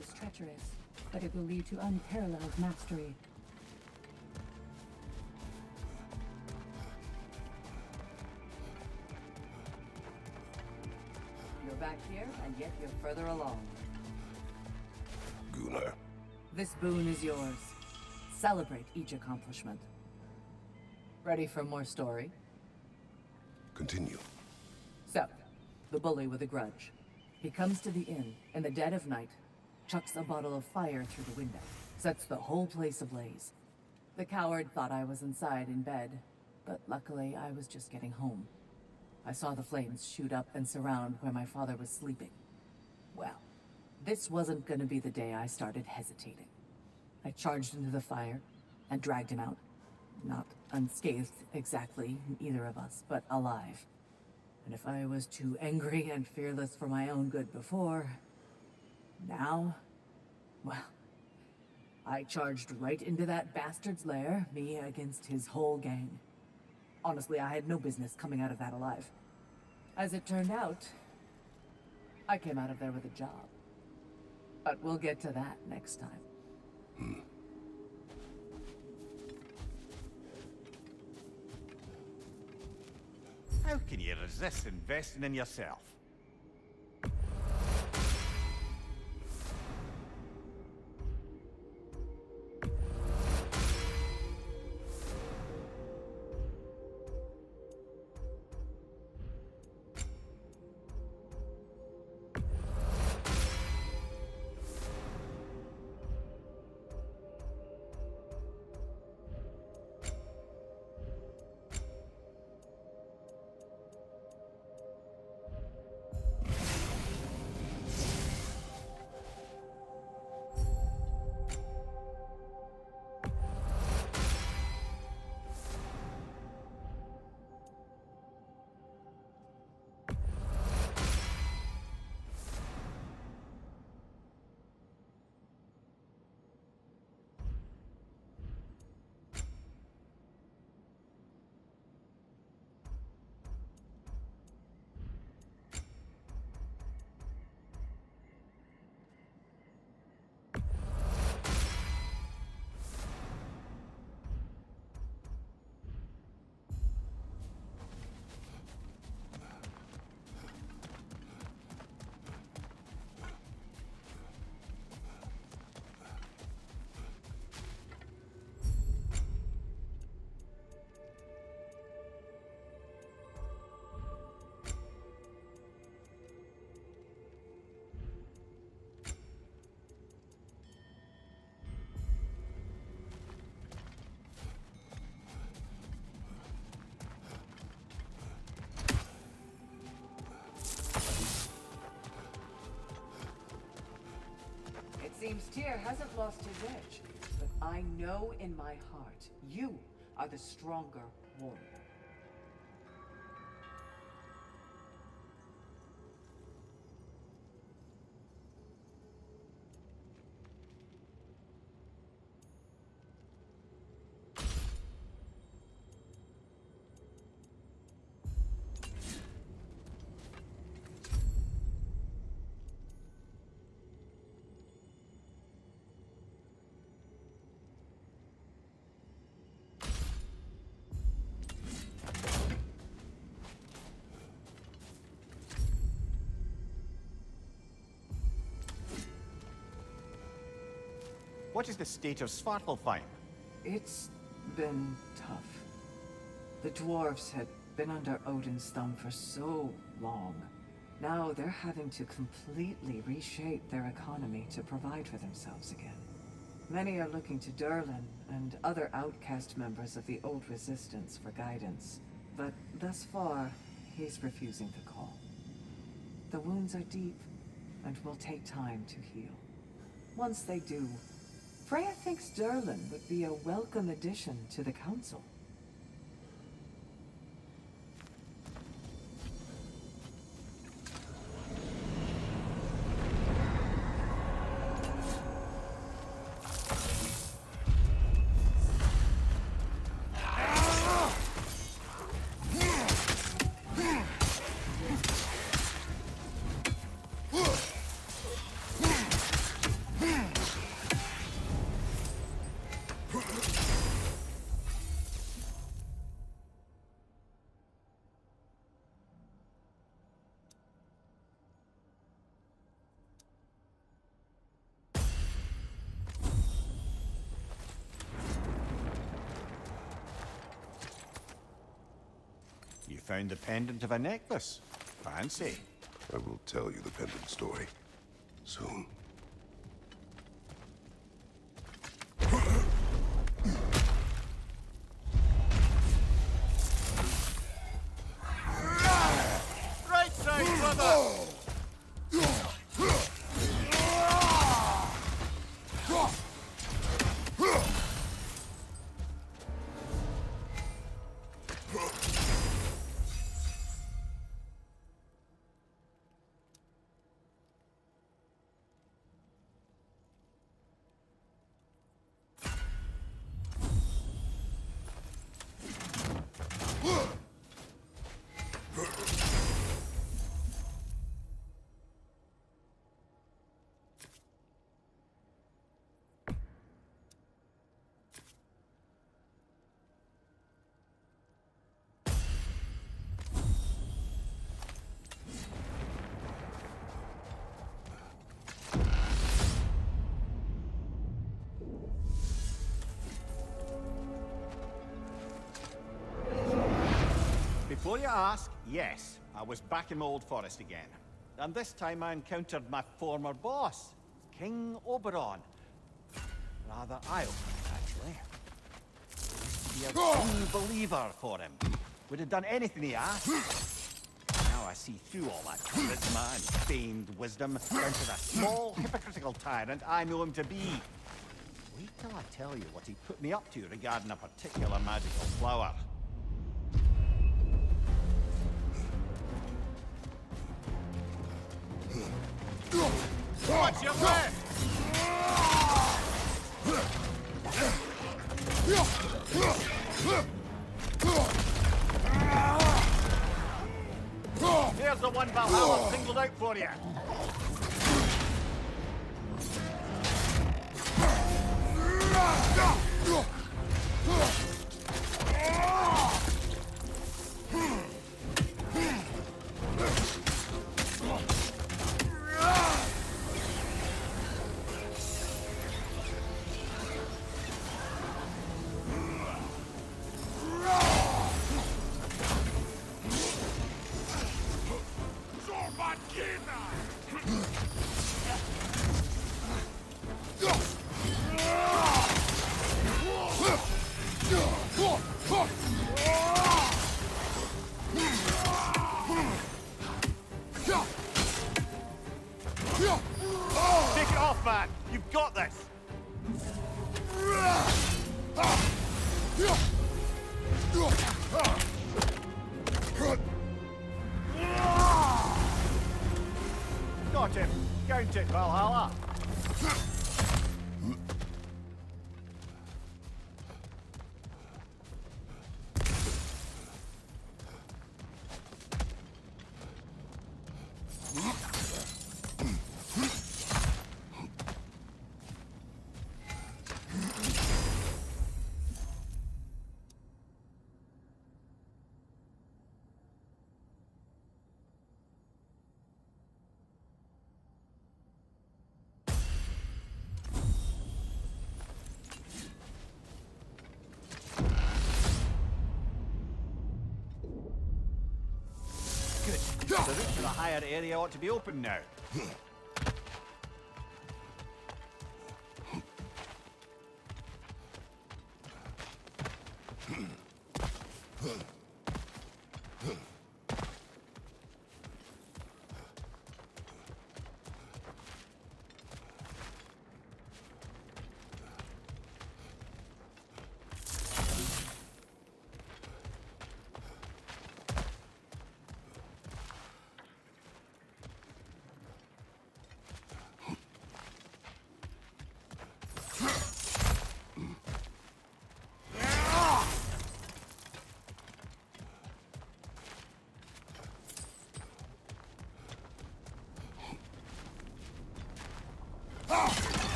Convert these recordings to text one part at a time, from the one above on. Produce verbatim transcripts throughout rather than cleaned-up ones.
is treacherous, but it will lead to unparalleled mastery. You're back here, and yet you're further along. Gunnar. This boon is yours. Celebrate each accomplishment. Ready for more story? Continue. So, the bully with a grudge. He comes to the inn in the dead of night, chucks a bottle of fire through the window, sets the whole place ablaze. The coward thought I was inside in bed, but luckily I was just getting home. I saw the flames shoot up and surround where my father was sleeping. Well, this wasn't gonna be the day I started hesitating. I charged into the fire and dragged him out. Not unscathed exactly, either of us, but alive. And if I was too angry and fearless for my own good before, now, well, I charged right into that bastard's lair, me against his whole gang. Honestly, I had no business coming out of that alive. As it turned out, I came out of there with a job. But we'll get to that next time. Hmm. How can you resist investing in yourself? Seems Tyr hasn't lost his edge, but I know in my heart, you are the stronger warrior. What is the state of Svartalfheim? It's been tough. The dwarves had been under Odin's thumb for so long. Now they're having to completely reshape their economy to provide for themselves again. Many are looking to Durlin and other outcast members of the old resistance for guidance. But thus far, he's refusing to call. The wounds are deep and will take time to heal. Once they do, Freya thinks Durlin would be a welcome addition to the council. found the pendant of a necklace. Fancy. I will tell you the pendant story. Soon. Right side, brother! Before you ask, yes, I was back in my old forest again. And this time I encountered my former boss, King Oberon. Rather eye-opening, actually. Be a true believer for him. Would have done anything he asked. Now I see through all that charisma and feigned wisdom down to the small, hypocritical tyrant I know him to be. Wait till I tell you what he put me up to regarding a particular magical flower. Watch your left! Here's the one Valhalla singled out for you. Take it off, man! You've got this! Got him! Count it, Valhalla! The route to the higher area ought to be open now.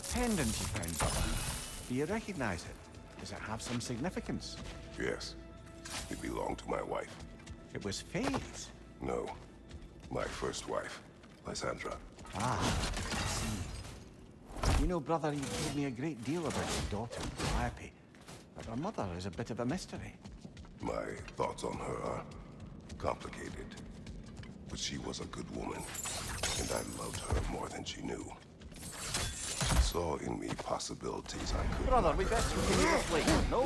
The pendant you found, brother. Do you recognize it? Does it have some significance? Yes. It belonged to my wife. It was Faye's. No. My first wife, Lysandra. Ah, I see. You know, brother, you told me a great deal about your daughter, Calliope. But her mother is a bit of a mystery. My thoughts on her are complicated. But she was a good woman, and I loved her more than she knew. She saw in me possibilities I could Brother, not we best have. continue this later, no?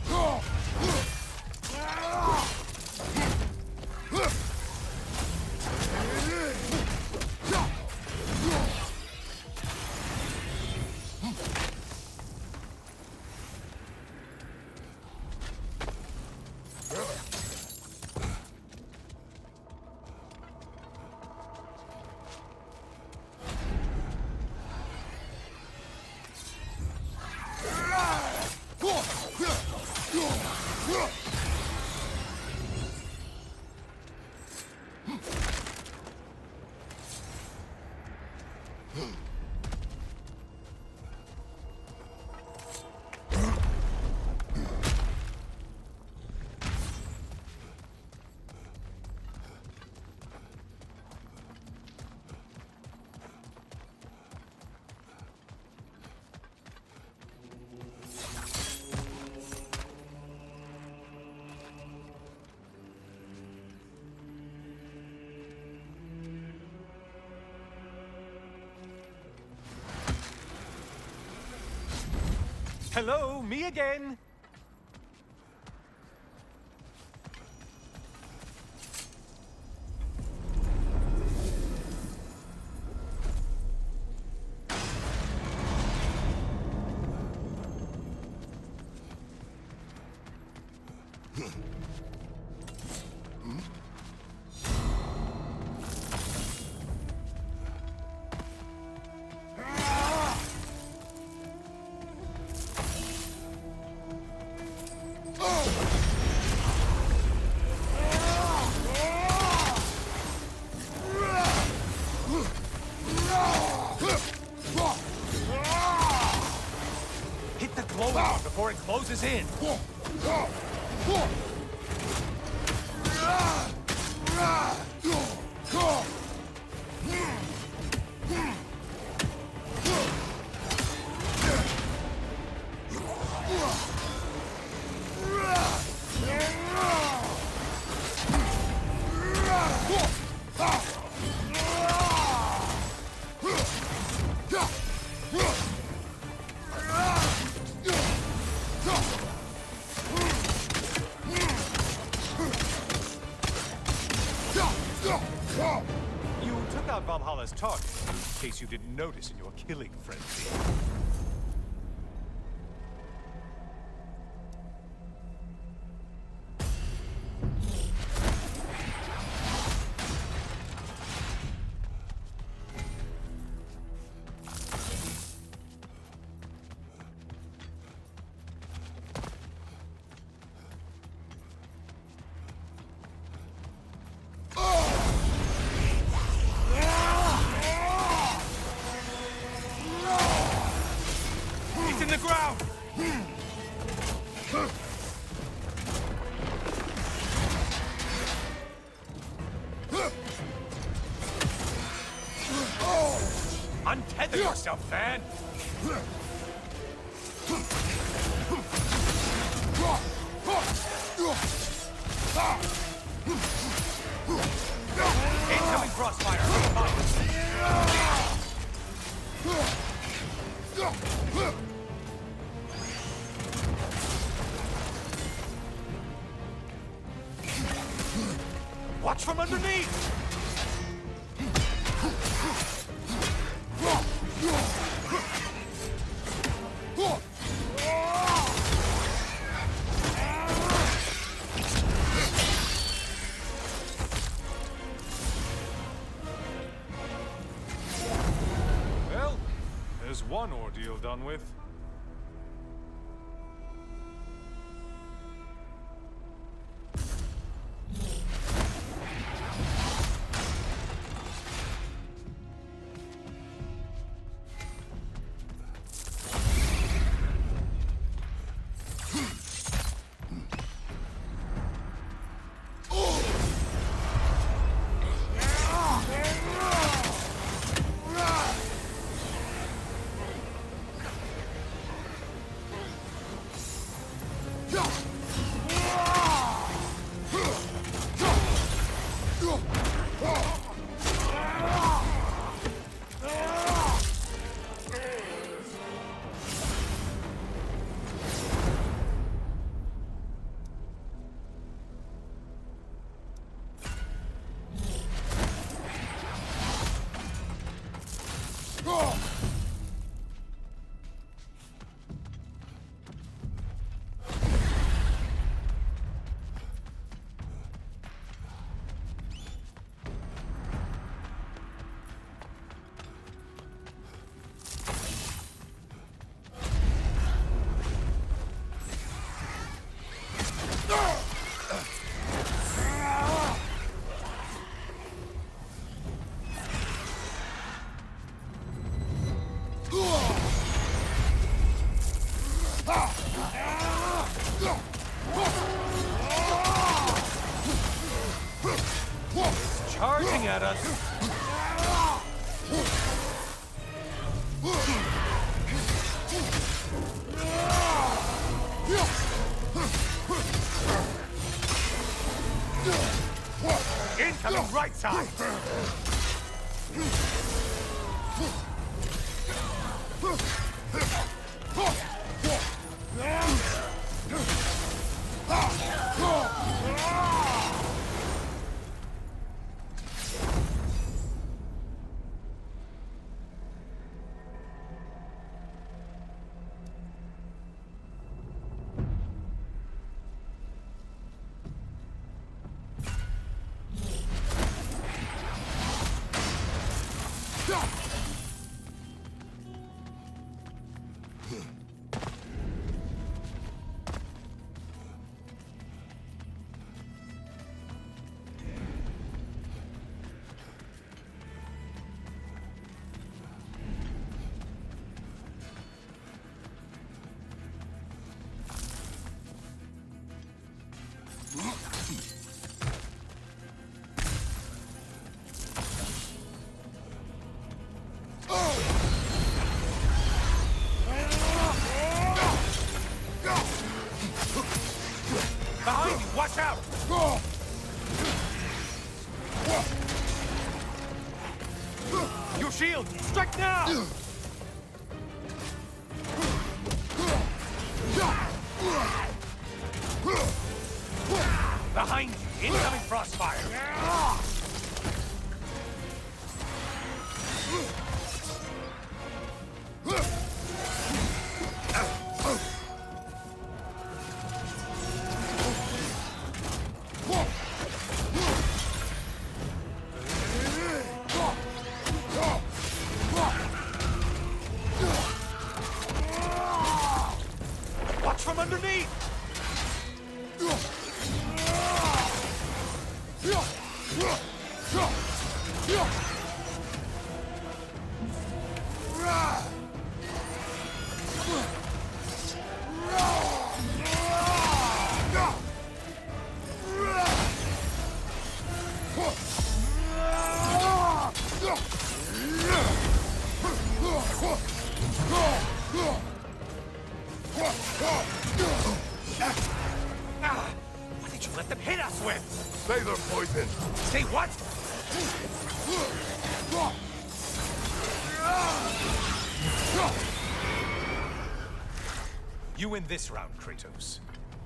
Hello, me again. Hit the glowing one before it closes in. You took out Valhalla's target, in case you didn't notice in your killing frenzy. It's in the ground! Untether yourself, man! Incoming crossfire! Watch from underneath! Well, there's one ordeal done with. Charging at us! Incoming right side! Behind you! Watch out! Your shield! Strike now! Behind you! Incoming crossfire! Watch from underneath! Ah, why did you let them hit us with? Laser poison! Say what? You win this round, Kratos.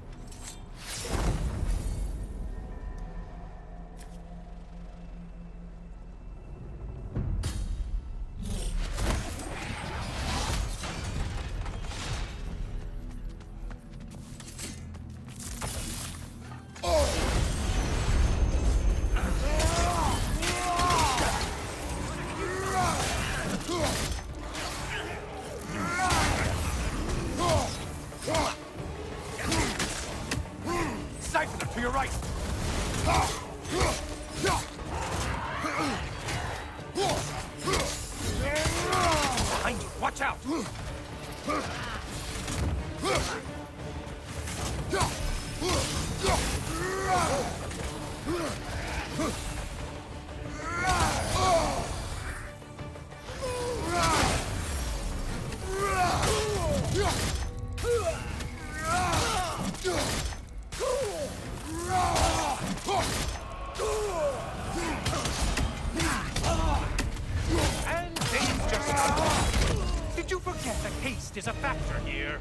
Siphon to your right! Behind you, watch out! And things just... Did you forget that haste is a factor here?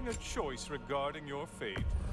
a choice regarding your fate.